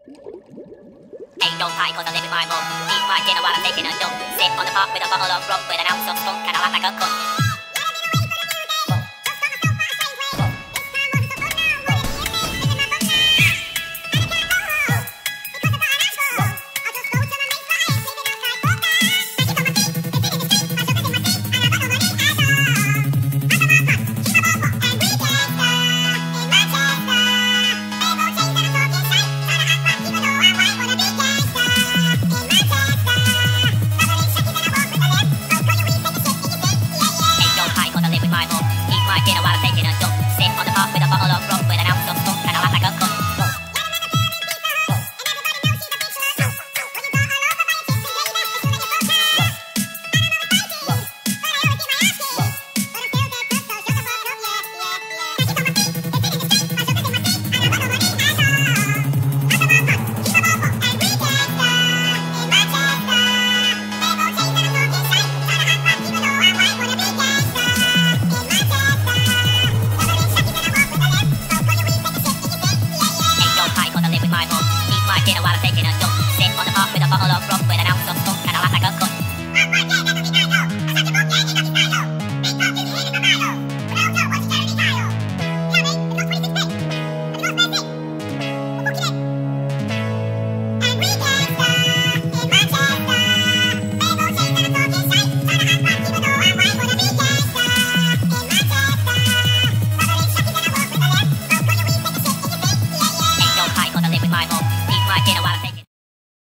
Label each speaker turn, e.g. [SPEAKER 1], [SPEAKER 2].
[SPEAKER 1] Ain't no pie cause I live with my mum. Eat my dinner while I'm taking a dump. Sit on the park with a bottle of rum with an ounce of spunk and I laugh like a cunt.